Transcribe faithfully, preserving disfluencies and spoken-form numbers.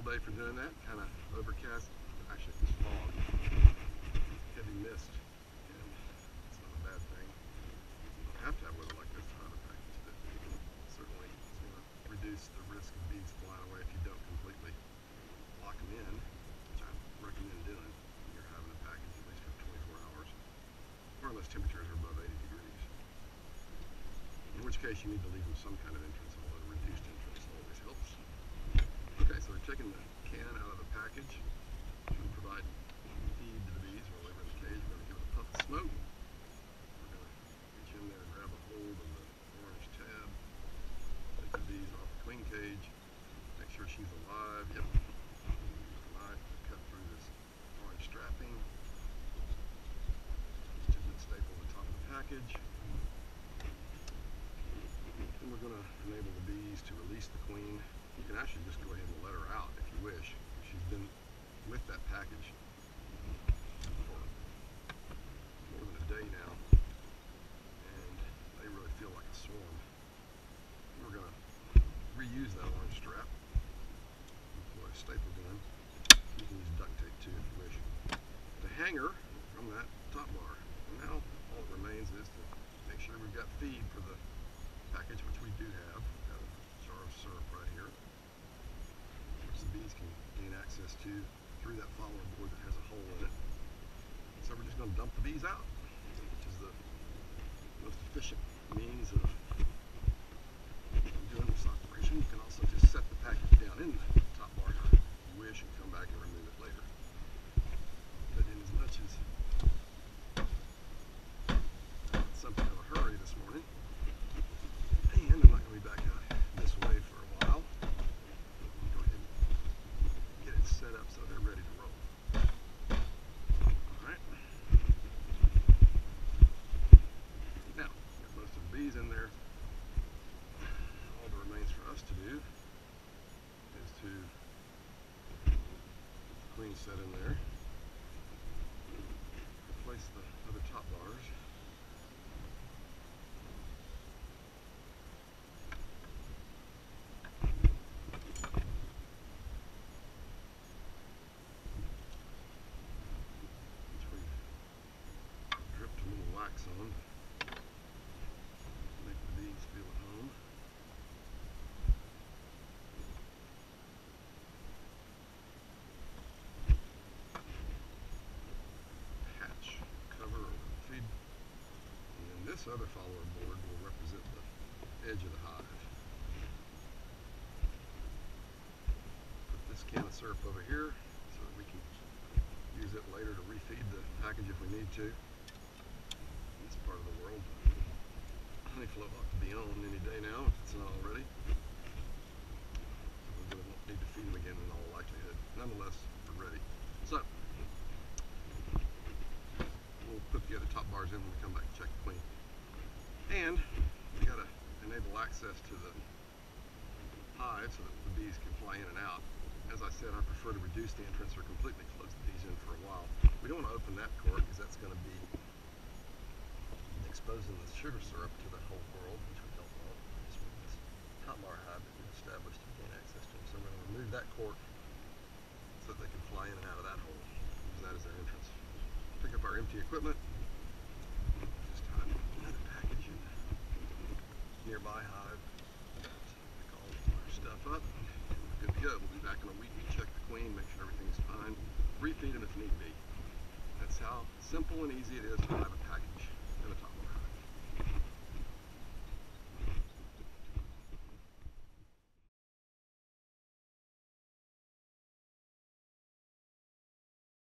beautiful day for doing that. Kind of overcast. Actually, it's fog, heavy mist, and it's not a bad thing. You don't have to have weather like this to hide a package, but certainly it's going to reduce the risk of bees flying away if you don't completely lock them in, which I recommend doing when you're having a package at least for twenty-four hours, or unless temperatures are above eighty degrees. In which case you need to leave them some kind of entrance, although a reduced entrance always helps. Okay, so we're taking the can out of the package to provide feed to the bees while they were in the cage. We're going to give it a puff of smoke. We're going to reach in there and grab a hold of the orange tab, take the bees off the queen cage, make sure she's alive. Yep. Knife, cut through this orange strapping, which is a staple at the top of the package. And we're going to enable the bees to release the queen. You can actually just go ahead and let her out if you wish. She's been with that package for more than a day now, and they really feel like a swarm. We're going to reuse that orange strap, employ a staple gun. You can use duct tape too if you wish. The hanger from that top bar. And now all that remains is to make sure we've got feed for the package, which we do have. We've got a jar of syrup right here, which the bees can gain access to through that follower board that has a hole in it. So we're just going to dump the bees out, which is the most efficient means of doing this operation. You can also just set the package down in the top bar if you wish and come back and remove it later. But in as much as something of a hurry this morning, and I'm not going to be back out this way for a while, go ahead and get it set up so they're ready to roll. Alright. Now, got most of the bees in there. All that remains for us to do is to get the queen set in there, replace the other top bars. On, make the bees feel at home. Hatch, cover, or feed. And then this other follower board will represent the edge of the hive. Put this can of syrup over here so that we can use it later to refeed the package if we need to. Part of the world, honey flow ought to be on any day now if it's not already. We really won't need to feed them again in all likelihood. Nonetheless, we're ready. So we'll put the other top bars in when we come back and check the queen. And we got to enable access to the hive so that the bees can fly in and out. As I said, I prefer to reduce the entrance or completely close the bees in for a while. We don't want to open that cork because that's going to be exposing the sugar syrup to the whole world, which we don't want. Just with this top bar hive that we've established to gain access to them. So we're going to remove that cork so that they can fly in and out of that hole. Use that as their entrance. Pick up our empty equipment. Just hide another package in the nearby hive. Pick all our stuff up. And we're good to go. We'll be back in a week. We check the queen, make sure everything's fine. Refeed them if need be. That's how simple and easy it is to hive a